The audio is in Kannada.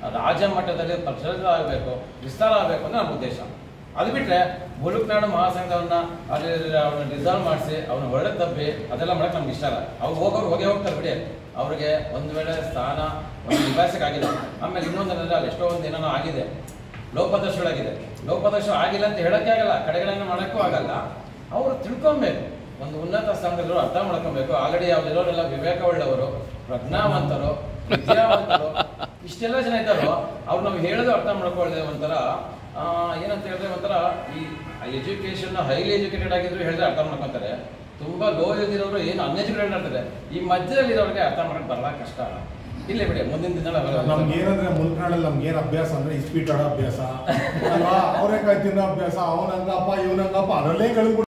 ರಾಜ್ಯ ಮಟ್ಟದಲ್ಲಿ ಪ್ರಚಲಿತ ಆಗಬೇಕು, ವಿಸ್ತಾರ ಆಗಬೇಕು ಅಂತ ನಮ್ಮ ಉದ್ದೇಶ. ಅದು ಬಿಟ್ಟರೆ ಮುಲುಕ್ನಾಡು ಮಹಾಸಂಘವನ್ನು ಅಲ್ಲಿ ಅವ್ರನ್ನ ಡಿಸಾಲ್ವ್ ಮಾಡಿಸಿ ಅವ್ರನ್ನ ಹೊರಡೆ ತಪ್ಪಿ ಅದೆಲ್ಲ ಮಾಡೋಕ್ಕೆ ನಮ್ಗೆ ಇಷ್ಟ ಇಲ್ಲ. ಅವ್ರು ಹೋಗೋರು ಹೋಗ್ತಾರೆ ಬಿಡಿ, ಅವ್ರಿಗೆ ಒಂದು ವೇಳೆ ಸ್ಥಾನ ಒಂದು ನಿಭಾಯಿಸೋಕ್ಕಾಗಿಲ್ಲ. ಆಮೇಲೆ ಇನ್ನೊಂದೆಲ್ಲ ಅಲ್ಲಿ ಎಷ್ಟೋ ಒಂದು ಏನೋ ಆಗಿದೆ, ಲೋಪದರ್ಶಗಳಾಗಿದೆ. ಲೋಪದರ್ಶ ಆಗಿಲ್ಲ ಅಂತ ಹೇಳೋಕ್ಕೆ ಆಗಲ್ಲ, ಕಡೆಗಳನ್ನು ಮಾಡೋಕ್ಕೂ ಆಗಲ್ಲ. ಅವರು ತಿಳ್ಕೊಬೇಕು, ಒಂದು ಉನ್ನತ ಸ್ಥಾನದಲ್ಲೂ ಅರ್ಥ ಮಾಡ್ಕೊಬೇಕು. ಆಲ್ರೆಡಿ ಅವ್ರಿರೋರೆಲ್ಲ ವಿವೇಕವುಳ್ಳವರು, ಪ್ರಜ್ಞಾವಂತರು, ವಿದ್ಯಾವಂತರು, ಇಷ್ಟೆಲ್ಲ ಜನ ಇದ್ದಾರೋ ಅವ್ರು ನಾವು ಹೇಳೋದು ಅರ್ಥ ಮಾಡ್ಕೊಳ್ಳದೆ ಒಂಥರ ಏನಂತ ಹೇಳಿದ್ರೆ ಒಂಥರ ಈ ಎಜುಕೇಷನ್ ಹೈಲಿ ಎಜುಕೇಟೆಡ್ ಆಗಿದ್ರು ಹೇಳಿದ್ರೆ ಅರ್ಥ ಮಾಡ್ಕೊತಾರೆ. ತುಂಬ ಲೋ ಇರೋರು ಏನು ಅನ್ಎಜುಕೇಟೆಡ್ ಆಗ್ತದೆ, ಈ ಮಧ್ಯದಲ್ಲಿ ಇರೋರಿಗೆ ಅರ್ಥ ಮಾಡೋಕ್ಕೆ ಬರಲ್ಲ, ಕಷ್ಟ. ಇಲ್ಲೇ ಬಿಡಿ ಮುಂದಿನ ದಿನ ನಮ್ಗೆ ಏನಂದ್ರೆ ಮುಲ್ಕನಾಡಲ್ಲಿ ನಮ್ಗೆ ಏನು ಅಭ್ಯಾಸ ಅಂದ್ರೆ ಇಸ್ಪೀಟ್ ಆಡೋ ಅಭ್ಯಾಸ ಅಲ್ವಾ, ಅವರೇಕಾಯಿ ತಿನ್ನೋ ಅಭ್ಯಾಸ, ಅವನಂಗಪ್ಪ ಇವನಂಗಪ್ಪ ಅದರಲ್ಲೇ ಕಳೆದು